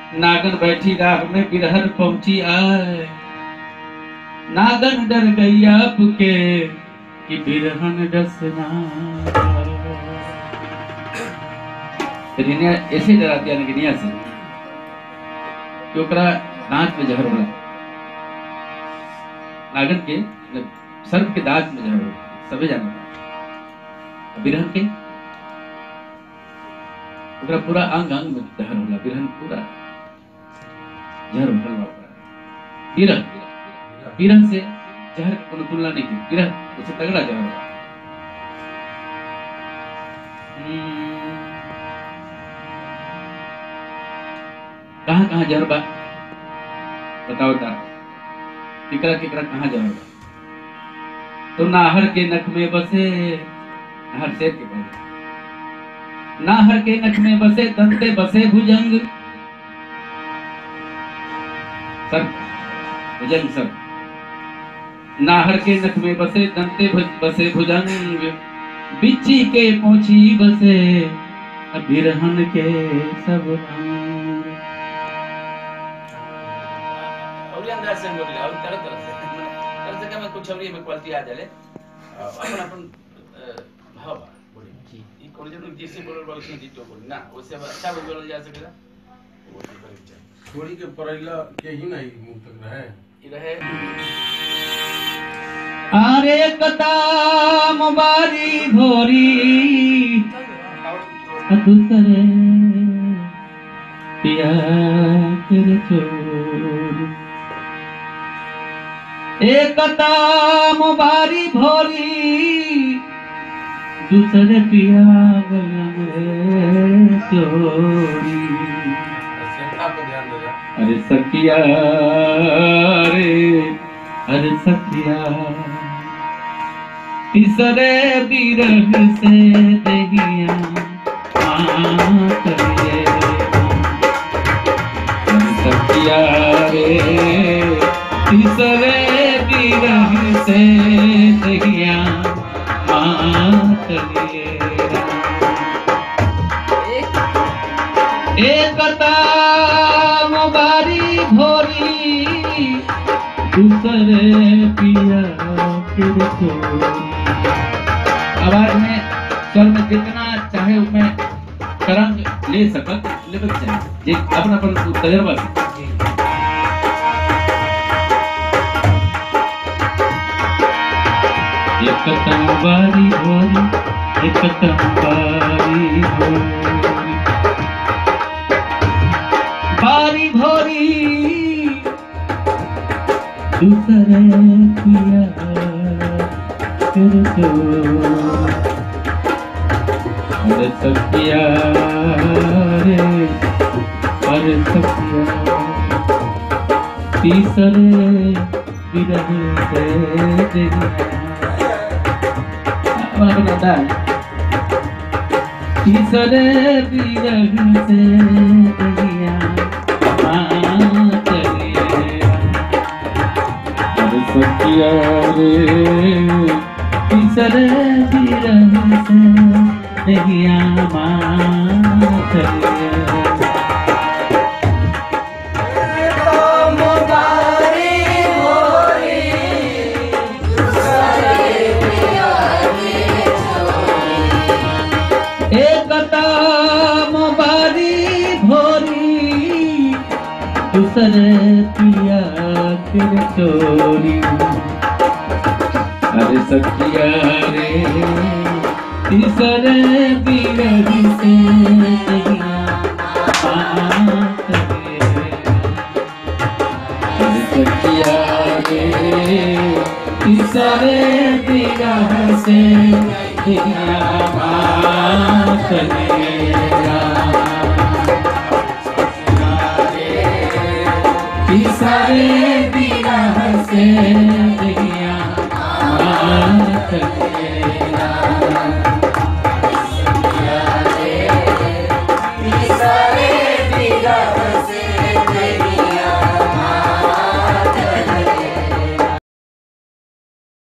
नागन बैठी राह में बिरहन पहुंची आए। नागन डर गई आपके कि बिरहन डसना। रिनिया ऐसे डराती है गिनिया से कि ओकरा दांत में जहर होला। नागन के सर्प के दांत में जहर होला, सबे जानता। बिरहन के ओकरा पूरा अंग अंग में जहर होला। बिरहन पूरा जहर होला। बिरहन बिरहन से जहर को तुलना नहीं की। बिरहन उससे तगड़ा जहर होला। कहाँ कहाँ जहर बा बताओ ता। केकरा केकरा कहाँ जहर बा? तो नाहर के नख में बसे, नाहर शेर के पास, नाहर के नख में बसे दंते बसे भुजंग। सर भुजंग सर। नाहर के नख में बसे दंते बसे भुजंग। बिच्छी के पोंछी बसे बिरहन के सब अंग। अंदर से बोल और तरह से क्या मैं कुछ और ये में क्वालिटी आ जाले अपन अपन भाव बोली जी ई कॉलेज में जैसे बोलल बा उसे डिटो बोल ना उससे अच्छा बोलल जा सकेला वो थोड़ी के परैला के ही नहीं मुंह तक रहे ई रहे। अरे कताम बारी भोरी दूसरे पिया के चोर। एक मुबारी भोरी दूसरे पिया चोरी। अरे सखिया रे अरे सखिया तीसरे बिरह से देहिया करिए। सखिया रे तीसरे बिरह से देहिया करिए। एक मुबारी भोरी दूसरे पिया फिर चोरी। आवाज में स्वर में जितना चाहे उसमें तरंग ले सकत लेवल चाहिए जे अपना अपन तजर्बा से। एक बारी भोरी एक बारी भोरी बारी भोरी दूसरे पिया फिर चोरी। अरे सखिया रे अरे सखिया तीसरे बिरह से देहिया तीसरे बिरह से देहिया चलिए। अरे सखिया रे तीसरे बिरह से देहिया चलिए। दूसरे पिया फिर चोरी। अरे सखिया रे तीसरे बिरह से देहिया चलिए। अरे सखिया रे तीसरे बिरह से देहिया चलिए। तीसरे बिरह से देहिया चलिए।